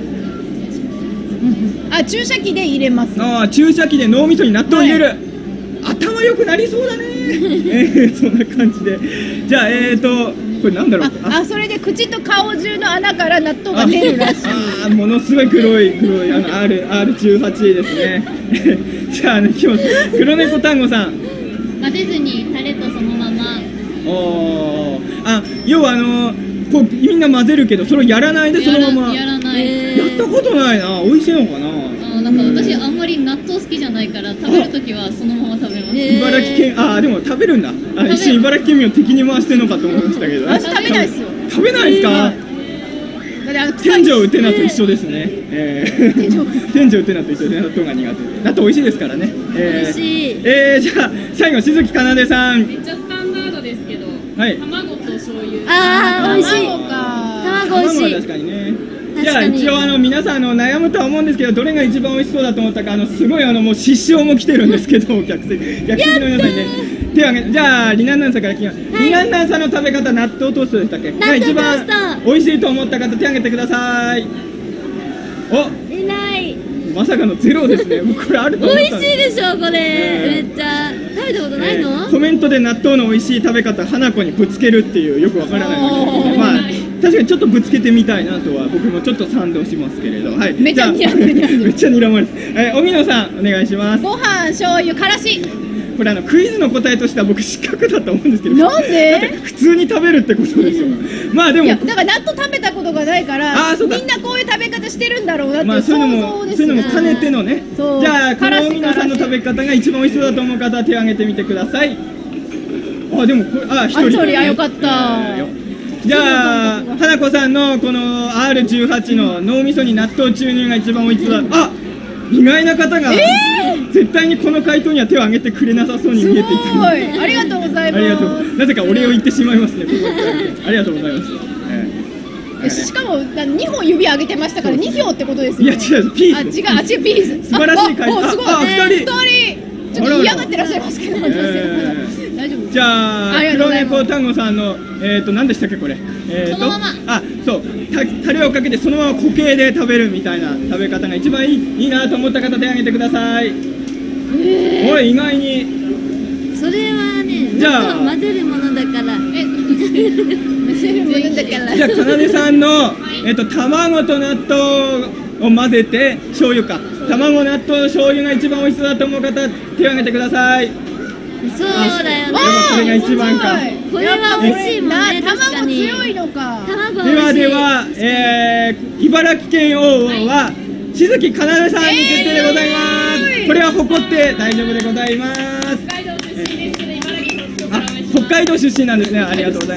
F: ー、
C: あ、注射器で入れます。
F: ああ注射器で脳みそに納豆を入れる、はい、頭良くなりそうだね。えー、そんな感じで、じゃあえーとこれなんだろう。
C: あ、あそれで口と顔中の穴から納豆が出るらしい。
F: ああものすごい黒い黒いあの R アールじゅうはち ですね。じゃあね今日黒猫単語さん。
D: 混ぜずにタレとそのまま。
F: おーあ要はあのこうみんな混ぜるけどそれをやらないでそのまま。
D: やらない。
B: え
F: やったことないな。美味しいのかな。
D: あなんか私あんまり納豆好きじゃないから食べるときはそのまま食べます。
B: えー
F: 茨城県あーでも食べるんだ。あ一瞬茨城県民を敵に回してんのかと思いましたけど。
C: 私食べないですよ。
F: 食べないですか。
C: だってあの
F: 天井打てなと一緒ですね。えー、天井打てなと一緒で納豆が苦手。納豆美味しいですからね。えー、
B: 美味しい
F: えー、じゃあ最後鈴木かなでさん。
E: めっちゃスタンダードですけど、
F: はい
E: 卵と醤油。
B: あー美味しい
C: 卵か。
B: 卵美味しい
F: 卵は確かにね。じゃあ
B: 確かに
F: 一応あの皆さんあの悩むとは思うんですけどどれが一番美味しそうだと思ったかあのすごいあのもう失笑も来てるんですけどお客席客席の皆さんにね手を挙げてじゃあリナンナンさんから聞きます、
B: はい
F: リナンナンさんの食べ方納豆トーストでしたっけ
B: 納豆トースト
F: が一番美味しいと思った方手を挙げてください。お
B: いない
F: まさかのゼロですね。僕これあると
B: 美
F: 思ったんで
B: 味しいでしょこれ、
F: ね
B: めっちゃ食べたことないの、
F: えーコメントで納豆の美味しい食べ方花子にぶつけるっていうよくわからないので、まあ確かにちょっとぶつけてみたいなとは僕もちょっと賛同しますけれど、はい。
C: めっちゃ
F: じゃあ
C: 睨んでる睨んでる
F: めっちゃ睨まれて、えー、荻野さんお願いします。
C: ご飯、醤油、からし。
F: これあのクイズの答えとしては僕失格だと思うんですけど、
C: なんで
F: だって普通に食べるってことでしょ。まあでも
C: いや、だから納豆食べたことがないから
F: あーそうか
C: みんなこういう食べ方してるんだろうなっていう
F: まあそういうの
C: 想
F: も
C: 像ですよ
F: そういうのも兼ねてのね。
C: そう
F: じゃあこ
C: からし
F: の荻野さんの食べ方が一番美味しそうだと思う方は手を挙げてみてください。あでもこれあ一人、
C: あ一人あよかった
F: えーよじゃあ花子さんのこの アールじゅうはち の脳みそに納豆注入が一番美味しそうだ。あ意外な方が、絶対にこの回答には手を挙げてくれなさそうに
C: すごい
F: 見えていた。
C: ありがとうございます。
F: ありがとう。なぜかお礼を言ってしまいますね。ここありがとうございます。えー
C: しかもにほん指上げてましたからに票ってことですよね。
F: いや違うピース
C: あ違うあ違うピース。
F: 素晴らしい回答
C: ああすごい。
F: ああ二人
C: 二人ちょっと嫌がってらっしゃいますけど。
F: えー
C: 大丈夫。
F: じゃあ
C: ありがとう
F: 黒
C: ございます
F: 猫単語さんのえっ、ー、と何でしたっけこれ。えー、と
D: そのまま
F: あそうたタレをかけてそのまま固形で食べるみたいな食べ方が一番いいいいなと思った方手を挙げてください。おい意外に
B: それはね
F: じゃあ
B: 納豆を混ぜるものだから
C: え全部だから。
F: じゃあかなでさんのえっ、と卵と納豆を混ぜて醤油か卵納豆醤油が一番美味しそうだと思う方手を挙げてください。
B: そうだよね
F: やっぱこれが一番か。
B: これは美味しいもんね
C: な
B: 確かに
C: 卵強いのか。
B: 卵
F: では
B: 美味しい
F: では、えー、茨城県王は静木かなでさんに決定でございます。これは誇って大丈夫でございます。
E: 北海道出身ですけど茨城の人か
F: あ
E: らお願いします。
F: 北海道出身なんですね。ありがとうございます。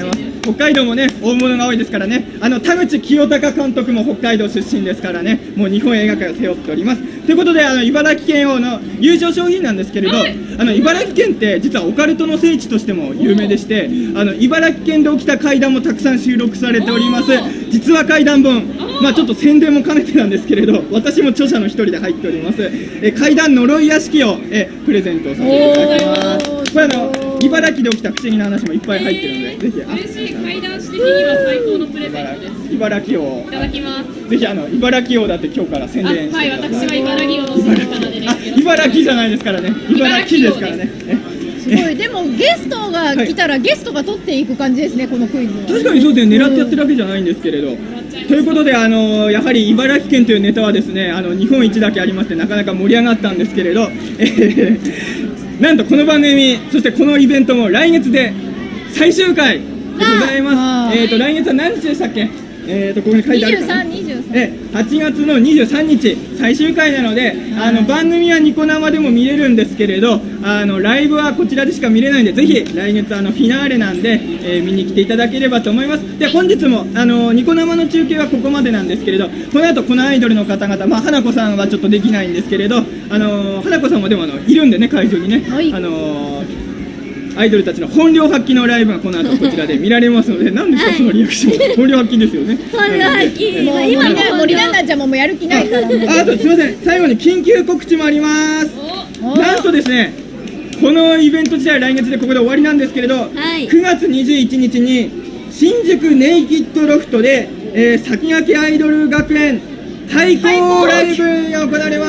F: 北海道もね大物が多いですからね、あの田口清隆監督も北海道出身ですからね、もう日本映画界を背負っております。ということで、あの茨城県王の優勝商品なんですけれど、あの茨城県って実はオカルトの聖地としても有名でして、あの茨城県で起きた怪談もたくさん収録されております実話怪談本、まあちょっと宣伝も兼ねてなんですけれど、私も著者の一人で入っております、え怪談呪い屋敷をえプレゼントさせていただきます。これあの茨城で起きた不思議な話もいっぱい入ってるので、ぜひあ
E: 嬉しい。階段式的には最高のプレゼントです。
F: 茨城を
E: いただきます。
F: ぜひあの茨城王だって今日から宣伝して
E: あ、はい、
F: ください。
E: 私は茨城の住む方で
F: あ、
E: です。
F: 茨城じゃないですからね。茨城ですからね。
C: すごい。でもゲストが来たらゲストが取っていく感じですね、このクイズは。
F: 確かにそうですね、狙ってやってるわけじゃないんですけれど。ということで、あのやはり茨城県というネタはですね、あの日本一だけありましてなかなか盛り上がったんですけれど、えー、なんとこの番組、そしてこのイベントも来月で最終回でございます。えっと来月は何日でしたっけ？えーとここに書いてあるかな。
C: にじゅうさん、にじゅうさん。
F: えはちがつのにじゅうさんにち最終回なので、あの番組はニコ生でも見れるんですけれど、あのライブはこちらでしか見れないんで、ぜひ来月あのフィナーレなんで、えー見に来ていただければと思います。で本日もあのニコ生の中継はここまでなんですけれど、この後このアイドルの方々、まあ花子さんはちょっとできないんですけれど、あの花子さんもでもあのいるんでね、会場にね、
C: はい
F: あのアイドルたちの本領発揮のライブがこの後こちらで見られますので、何ですかそのリアクション、本領発揮ですよね。
B: 本領発揮
C: もう
B: 今の
C: 今森旦那ちゃんももうやる気ないから。もう
F: ああとすみません、最後に緊急告知もあります。
C: お
F: なんとですね、このイベント自体来月でここで終わりなんですけれど、
B: い
F: くがつにじゅういちにちに新宿ネイキッドロフトで、えー、先駆けアイドル学園対抗ライブが行われます。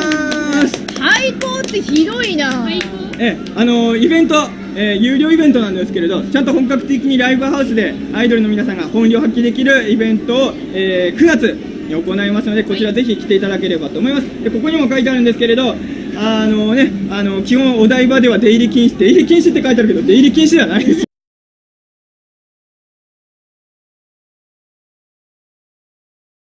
C: 最高ってひどいな。
F: えーあのーイベント、えー有料イベントなんですけれど、ちゃんと本格的にライブハウスでアイドルの皆さんが本領発揮できるイベントを、えーくがつに行いますので、こちらぜひ来ていただければと思います。でここにも書いてあるんですけれど、あのね、あの基本お台場では出入り禁止、出入り禁止って書いてあるけど出入り禁止ではないです。